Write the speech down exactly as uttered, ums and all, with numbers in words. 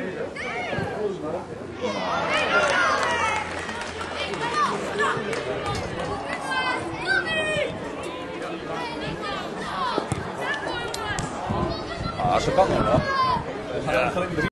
Ah, ze kan nog wel. We gaan eigenlijk